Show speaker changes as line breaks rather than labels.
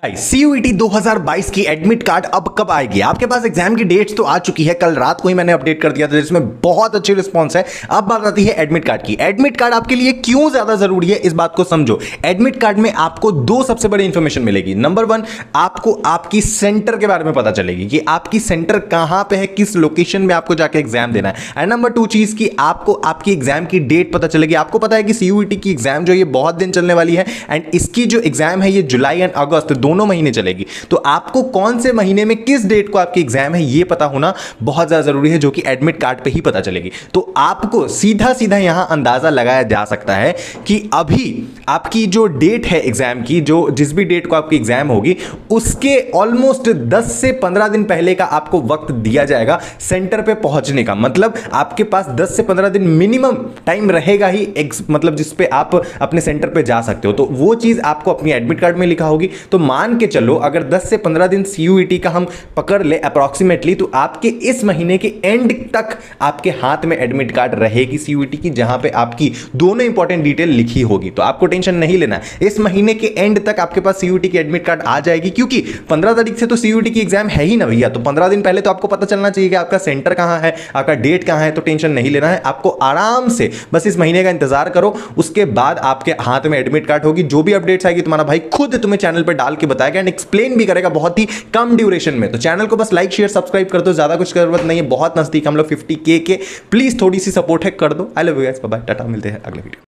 CUET 2022 की admit card अब कब आएगी? आपके पास एग्जाम की डेट्स तो आ चुकी है, कल रात को ही मैंने अपडेट कर दिया था जिसमें बहुत अच्छी रिस्पांस है। अब बात आती है एडमिट कार्ड की। एडमिट कार्ड आपके लिए क्यों ज्यादा जरूरी है, इस बात को समझो। एडमिट कार्ड में आपको दो सबसे बड़ी इंफॉर्मेशन मिलेगी। नंबर वन, आपको आपकी सेंटर के बारे में पता चलेगी कि आपकी सेंटर कहां पे है, किस लोकेशन में आपको जाके एग्जाम देना है। एंड नंबर टू चीज की आपको आपकी एग्जाम की डेट पता चलेगी। आपको पता है कि सीयूईटी की एग्जाम जो ये बहुत दिन चलने वाली है एंड इसकी जो एग्जाम है ये जुलाई एंड अगस्त दोनों महीने चलेगी। तो आपको कौन से महीने में किस डेट को आपकी एग्जाम है ये पता होना बहुत ज्यादा जरूरी है, जो कि एडमिट कार्ड पे ही पता चलेगी। तो आपको सीधा सीधा यहां अंदाजा लगाया जा सकता है कि अभी आपकी जो डेट है एग्जाम की, जो जिस भी डेट को आपकी एग्जाम होगी उसके ऑलमोस्ट 10 से 15 दिन पहले का आपको वक्त दिया जाएगा सेंटर पे पहुंचने का। मतलब आपके पास 10 से 15 दिन मिनिमम टाइम रहेगा ही, मतलब जिस पे आप अपने सेंटर पे जा सकते हो। तो वो चीज आपको अपनी एडमिट कार्ड में लिखा होगी। तो मान के चलो अगर 10 से 15 दिन सीयूईटी का हम पकड़ ले अप्रॉक्सीमेटली, तो आपके इस महीने के एंड तक आपके हाथ में एडमिट कार्ड रहेगी सीयूईटी की, जहां पे आपकी दोनों इंपॉर्टेंट डिटेल लिखी होगी। तो आपको टेंशन नहीं लेना है, इस महीने के एंड तक आपके पास सीयूईटी की एडमिट कार्ड आ जाएगी, क्योंकि 15 तारीख से तो सीयूईटी की एग्जाम है ही ना भैया। तो 15 दिन पहले तो आपको पता चलना चाहिए कि आपका सेंटर कहां है, आपका डेट कहां है। तो टेंशन नहीं लेना है, आपको आराम से बस इस महीने का इंतजार करो, उसके बाद आपके हाथ में एडमिट कार्ड होगी। जो भी अपडेट्स आएगी तुम्हारा भाई खुद तुम्हें चैनल पर डाल के बताएगा एंड एक्सप्लेन भी करेगा बहुत ही कम ड्यूरेशन में। तो चैनल को बस लाइक शेयर सब्सक्राइब कर दो, ज्यादा कुछ जरूरत नहीं है, बहुत नजदीक हम लोग 50K के। प्लीज थोड़ी सी सपोर्ट है, कर दो। I love you guys, bye bye, tata, मिलते हैं अगले वीडियो।